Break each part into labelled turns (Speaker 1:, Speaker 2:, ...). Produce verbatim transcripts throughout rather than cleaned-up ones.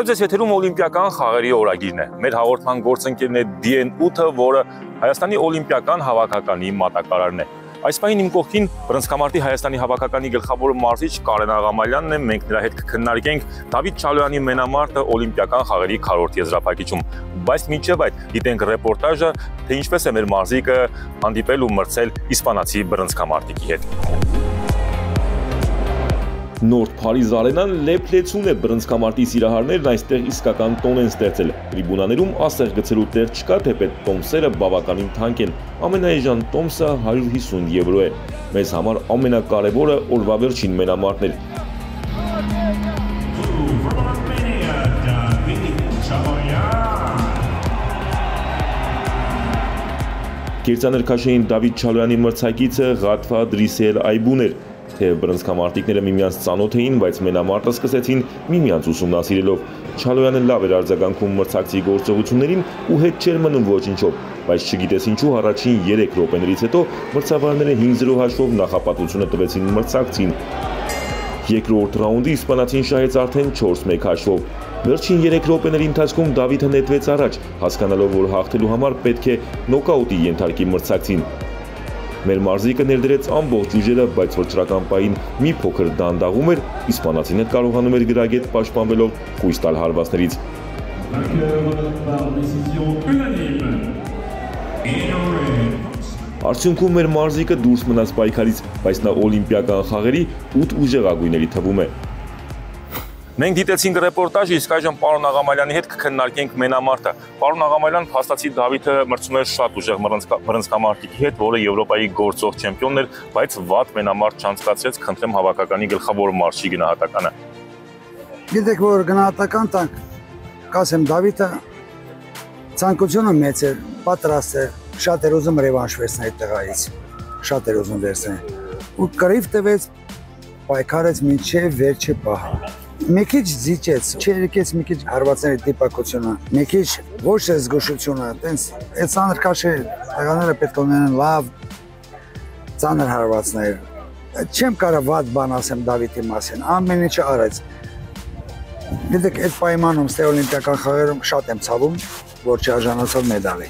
Speaker 1: Բարև ձեզ, եթերում օլիմպիական խաղերի օրագիրն է։ Մեր հաղորդման գործընկերն է D N ութը, որը Հայաստանի օլիմպիական հավաքականի մատակարարն է։ Այս պահին իմ կողքին բռնցքամարտի Հայաստանի հավաքականի գլխավոր մարզիչ Կարեն Աղամալյանն է, մենք նրա հետ կքննարկենք Դավիթ Չալոյանի մենամարտը օլիմպիական խաղերի քառորդ եզրափակիչում։ Բայց մինչև այդ դիտենք ռեպորտաժը, թե ինչպես է մեր մարզիկը հանդիպել ու մրցել իսպանացի բռնցքամարտիկի հետ։ Նորդ Փարիզ արենան լեփլեցուն է բռնցքամարտի սիրահարներն այստեղ իսկական տոն են ստեղծել։ Տրիբունաներում ասեղ գցելու տեղ չկա, թեպետ տոմսերը բավականին թանկ են։ Ամենաէժան տոմսը հարյուր հիսուն եվրո է։ Մեզ համար ամենակարևորը օրվա վերջին մենամարտն էր։ Կերծաներքաշային Դավիթ Չալոյանի մրցակիցը Ղաթֆա Դրիսել Այբուն էր։ Թեև բռնցքամարտիկները միմյանց ծանոթ էին, բայց մենամարտը սկսեցին միմյանց ուսումնասիրելով։ Չալոյանը լավ էր արձագանքում մրցակցի գործողություններին ու հետ չէր մնում ոչինչով, բայց չգիտես ինչու առաջին երեք րոպեներից հետո մրցավարները հինգ զիրո հաշվով նախապատվությունը տվեցին մրցակցին։ Երկրորդ ռաունդի իսպանացին շահեց արդեն չորս մեկ հաշվով։ Վերջին երեք րոպեների ընթացքում Դավիթը նետվեց առաջ, հասկանալով, որ հաղթելու համար պետք է նոկաուտի ենթարկի մրցակցին։ Մեր մարզիկը ներդրեց ամբողջ ուժերը, բայց վճռական պահին մի փոքր դանդաղում էր, իսպանացին հետ կարողանում էր գրագետ պաշտպանվելով խույս տալ հարվածներից։ Արդյունքում մեր մարզիկը դուրս մնաց պայքարից, բայց նա օլիմպիական խաղերի ութ ուժեղագույնների թվում է։ Մենք դիտեցինք ռեպորտաժը, իսկ այժմ պարոն Աղամալյանի հետ կքննարկենք մենամարտը։ Պարոն Աղամալյան, փաստացի Դավիթը մրցում էր շատ ուժեղ բռնցքամարտիկի հետ, որը Եվրոպայի գործող չեմպիոնն էր, բայց վատ մենամարտ չանցկացրեց, խնդրեմ հավաքականի գլխավոր մարզչի գնահատականը։
Speaker 2: Գիտեք, որ գնահատական տանք, կասեմ, Դավիթը ցանկությունը մեծ էր, պատրաստ էր, շատ էր ուզում ռևանշ վերցնել այդ տղայից, շատ էր ուզում վերցնել։ Ու կռիվ տվեց, պայքարեց մինչև վերջի պահը։ Մի քիչ զիջեց, չերկեց մի քիչ հարվածների տիպակությունը, մի քիչ ոչ թե զգուշությունը, տենց այդ ծանր քաշի տղաները պետք է ունենան լավ ծանր հարվածներ։ Չեմ կարող վատ բան ասեմ Դավիթի մասին, ամեն ինչը արեց։ Գիտեք, այդ պայմանում ստե օլիմպիական խաղերում շատ եմ ցավում, որ չարժանացավ մեդալի։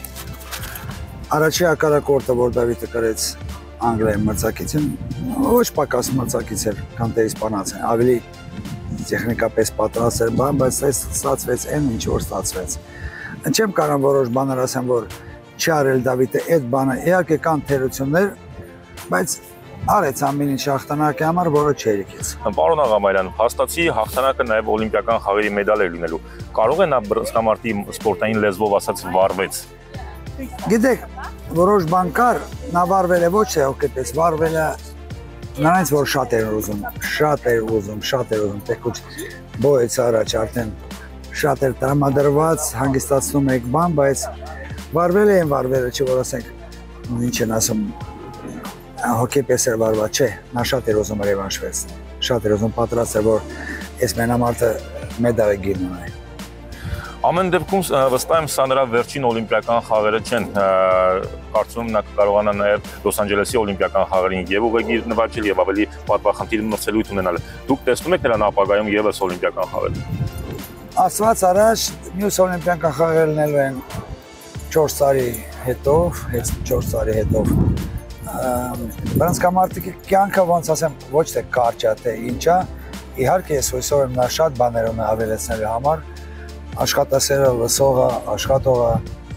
Speaker 2: Առաջի հակառակորդը, որ Դավիթը կրեց Անգլիայի մրցակիցին, ոչ պակաս մրցակից էր, քան թե իսպանացին, ավելի տեխնիկապես պատրաստ էր բան, բայց ստացվեց այն, ինչ որ ստացվեց։ Չեմ կարող որոշ բաներ ասեմ, որ չի արել Դավիթը այդ բանը, իհարկե կան թերություններ, բայց արեց ամեն ինչ հաղթանակի համար, որը չերիքեց։
Speaker 1: Պարոն Աղամալյան, փաստացի հաղթանակը նաև օլիմպիական խաղերի մեդալ էր լինելու։ Կարող է նա բռնցքամարտի սպորտային լեզվով ասած վառվեց։
Speaker 2: Գիտեք, որոշ բան կար, նա վառվել է ոչ թե հոգեպես, վառվել է նրանց, որ շատ էր ուզում, շատ էր ուզում, շատ էր ուզում, տեքուչ բոյեց առաջ արդեն շատ էր տրամադրված, հանգստացնում եք բան, բայց վարվել են վարվելը, չի որ ասենք, ինչ են ասում, հոգեպես էր վարված, չէ, նա շատ էր ուզում ռևանշ վերցնել, շատ էր ուզում պատրաստ էր, որ այս մենամարտը մեդալը գին ունի։
Speaker 1: Ամեն դեպքում վստահ եմ, սա նրա վերջին օլիմպիական խաղերը չեն, կարծում եմ նա կկարողանա նաև Լոս Անջելեսի օլիմպիական խաղերին եւ ուղեգիր նվաճել եւ ավելի պատվախնդիր մրցելույթ ունենալ։ Դուք տեսնում եք նրան ապագայում եւս օլիմպիական խաղեր։
Speaker 2: Աստված առաջ մյուս օլիմպիական խաղերը լինելու են չորս տարի հետո, հենց չորս տարի հետո։ Բռնցքամարտիկի կյանքը ոնց ասեմ, ոչ թե կարճ է, թե ինչ է, իհարկե ես հույսով եմ նա շատ բաներ ունի ավելացնելու համար, աշխատասերը, լսողը, աշխատողը,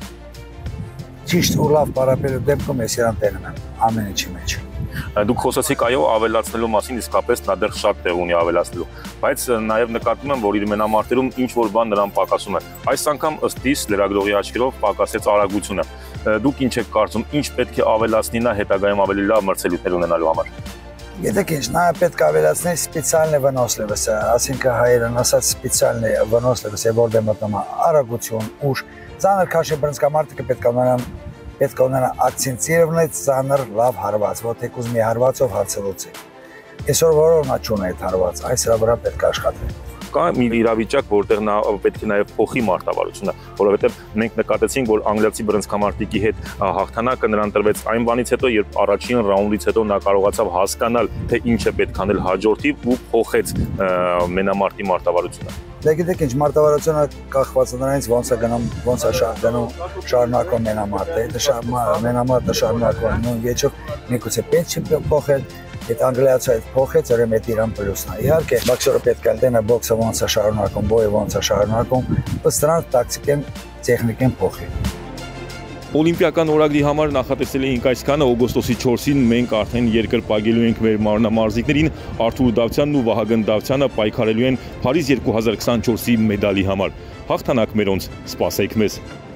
Speaker 2: ճիշտ ու լավ պարապելու դեպքում ես իրան տենում եմ, ամեն ինչի մեջ։
Speaker 1: Դուք խոսացիք այո ավելացնելու մասին, իսկապես նա դեռ շատ տեղ ունի ավելացնելու, բայց նաև նկատում եմ, որ իր մենամարտերում ինչ որ բան նրան պակասում է։ Այս անգամ ըստ իս լրագրողի աչքերով պակասեց արագությունը։ Դուք ինչ եք կարծում, ինչ պետք է ավելացնի նա հետագայում ավելի լավ մրցելույթներ ունենալու համար։
Speaker 2: Գիտեք ինչ, նա պետք է ավելացնել սպեցիալնե վնոսլևսը, ասինքն հայերեն ասած սպեցիալնե վնոսլևսը, որտեղ մտնում է արագություն, ուժ, ծանր քաշի բռնցքամարտիկը պետք է ունենան, պետք է ունենա ակցենտիրованный ծանր լավ հարված, որ թեկուզ մի հարվածով հարցելուց է։ Այսօր որով նա չունի այդ հարված, այս հրա վրա պետք է աշխատել։
Speaker 1: կա մի իրավիճակ, որտեղ նա պետք է նաև փոխի մարտավարությունը, որովհետև մենք նկատեցինք, որ անգլիացի բռնցքամարտիկի հետ հաղթանակը նրան տրվեց այն բանից հետո, երբ առաջին ռաունդից հետո նա կարողացավ հասկանալ, թե ինչ է պետք անել հաջորդիվ ու փոխեց մենամարտի մարտավարությունը։
Speaker 2: Դե գիտեք ինչ, մարտավարությունը կախված է նրանից ոնց է գնում, ոնց է գնում շարունակում մենամարտը, դա մենամարտը շարունակում նույն վեճով միգուցե պետք չի փոխել, այդ անգլիացը այդ փոխեց, ուրեմն այդ իրան պլյուսն է։ Իհարկե, բոքսերը պետք է դենա բոքսը ոնց է շարունակում, բոյը ոնց է շարունակում, ըստ նրան տակտիկեն, տեխնիկեն փոխի։
Speaker 1: Օլիմպիական օրագրի համար նախատեսել էինք այսքանը, օգոստոսի չորսին մենք արդեն երկրպագելու ենք մեր մարմնամարզիկներին, Արթուր Դավթյանն ու Վահագն Դավթյանը պայքարելու են Փարիզ երկու հազար քսանչորսի մեդալի համար։ Հաղթանակ մերոնց, սպասեք մեզ։